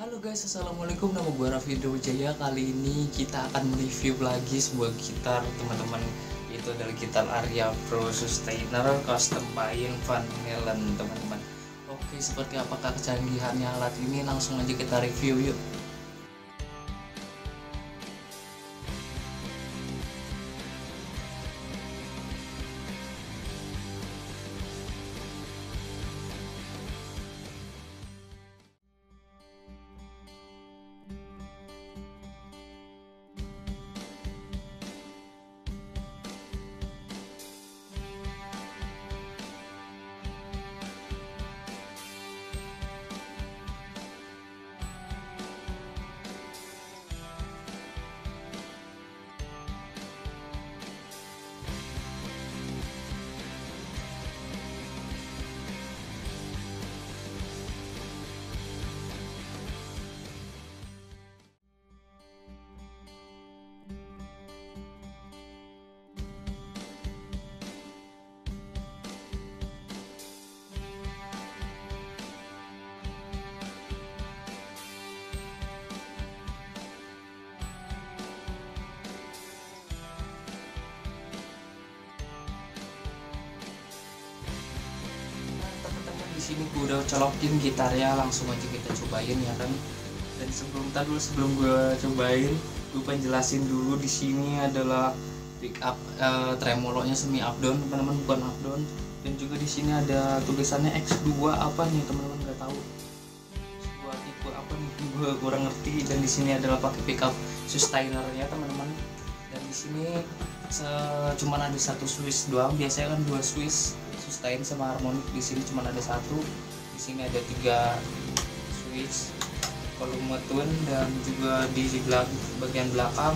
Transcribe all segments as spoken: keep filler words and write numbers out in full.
Halo guys, assalamualaikum, nama gue Raffi Wijaya. Kali ini kita akan mereview lagi sebuah gitar teman-teman, yaitu adalah gitar Aria Pro Sustainer Custom by Van Halen teman-teman. Oke, seperti apakah kecanggihannya alat ini, langsung aja kita review yuk. Di sini gue udah colokin gitarnya, langsung aja kita cobain ya kan. Dan sebelum tadi dulu sebelum gue cobain, gue pengen jelasin dulu di sini adalah pick up uh, tremolonya semi up down teman-teman, bukan up down. Dan juga di sini ada tulisannya X dua apa nih teman-teman, nggak tahu sebuah tipe apa nih, gue kurang ngerti. Dan di sini adalah pakai pick up sustainernya teman-teman. Dan di sini cuman ada satu switch doang, biasanya kan dua switch sustain sama harmonik. Di sini cuma ada satu. Di sini ada tiga switch, volume tune, dan juga di bagian belakang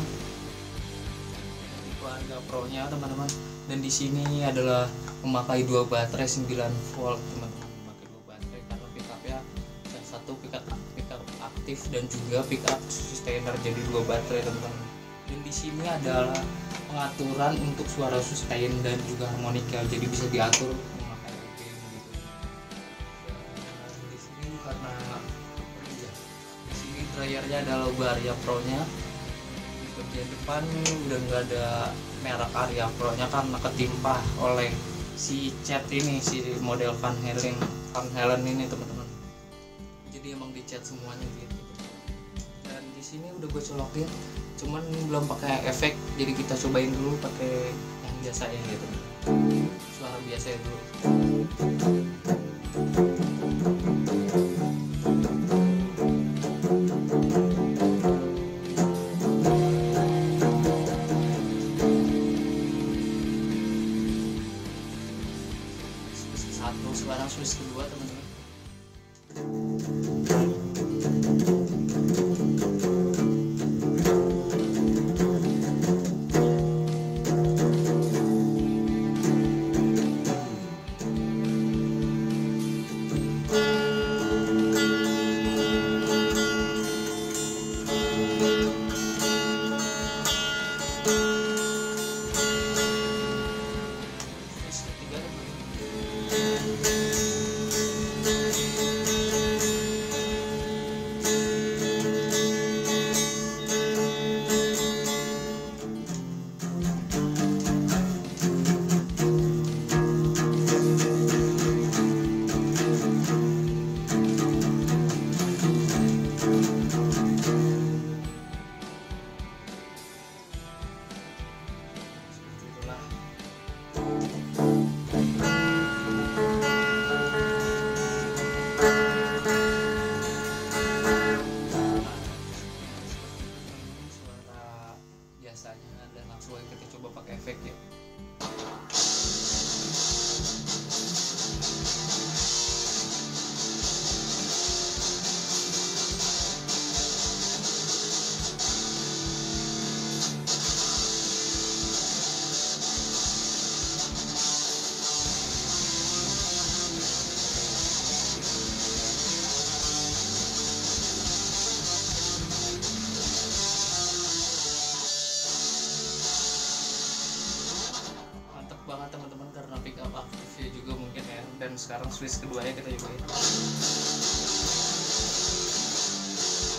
tipe Aria Pro nya teman-teman. Dan di sini adalah memakai dua baterai sembilan volt teman-teman, memakai dua baterai karena pickupnya yang satu pickup pickup aktif dan juga pickup sustainer, jadi dua baterai teman-teman. Dan di sini adalah pengaturan untuk suara sustain dan juga harmonika, jadi bisa diatur memakai gain gitu. Dan di sini karena di sini dryernya adalah logo Aria Pro nya. Di bagian depan udah nggak ada merek Aria Pro nya karena ketimpa oleh si cat ini, si model Van Halen Van Halen ini teman-teman. Jadi emang dicat semuanya gitu. Dan di sini udah gue colokin, cuman belum pakai efek, jadi kita cobain dulu pakai yang biasa ya gitu, suara biasa ya dulu. Switch satu, sekarang switch kedua teman-teman. Dan langsung aja kita coba pakai efek ya. Dan sekarang switch keduanya kita cobain.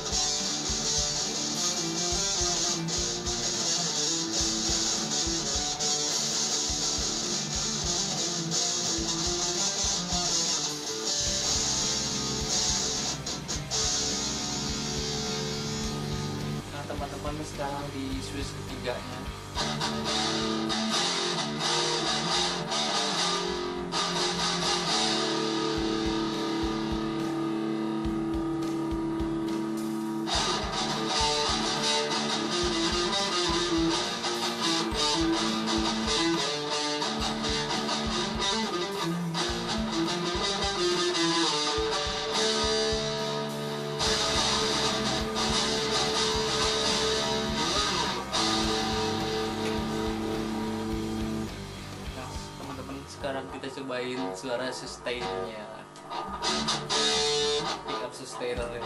teman-teman sekarang di Swiss ketiganya. Sekarang kita cobain suara sustainnya, pickup sustainer ini.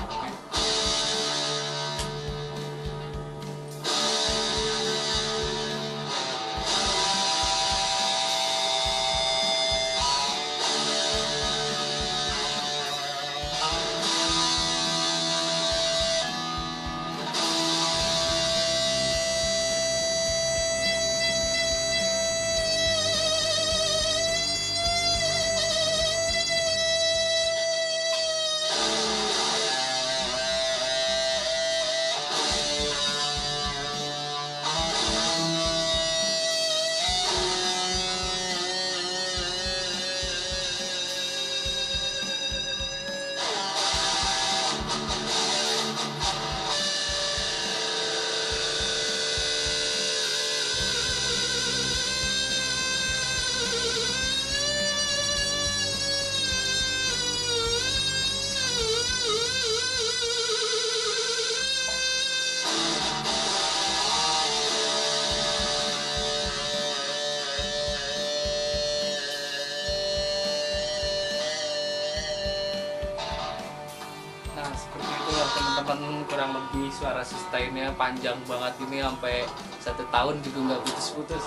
Nah seperti itulah teman-teman, kurang lebih suara sustainnya panjang banget ini, sampai satu tahun juga nggak putus-putus.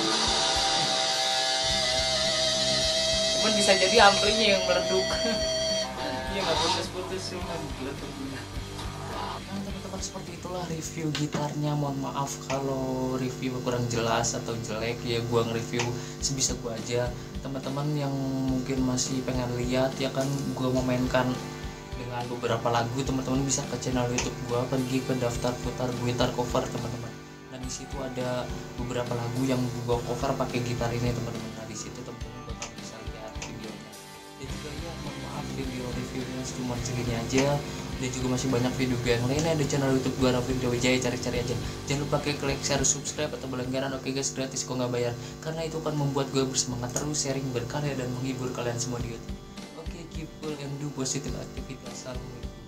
Cuman bisa jadi amplinya yang meredup. Iya nggak putus-putus, cuma meletup. Nah teman-teman, seperti itulah review gitarnya. Mohon maaf kalau review kurang jelas atau jelek, ya gua nge-review sebisa gua aja. Teman-teman yang mungkin masih pengen lihat ya kan gua memainkan dengan beberapa lagu, teman-teman bisa ke channel YouTube gua, pergi ke daftar putar gitar cover teman-teman. Nah di situ ada beberapa lagu yang gua cover pakai gitar ini teman-teman. Nah di situ teman-teman bakal bisa lihat videonya. Dan juga ya mohon maaf video reviewnya cuma segini aja. Dan juga masih banyak video gue yang lainnya di channel YouTube gua, Raffi Wijaya, cari-cari aja. Jangan lupa klik like, share, subscribe atau berlangganan. Oke guys, gratis kok nggak bayar, karena itu kan membuat gue bersemangat terus sharing, berkarya dan menghibur kalian semua di YouTube. Keep cool and do positive activity. Assalamualaikum.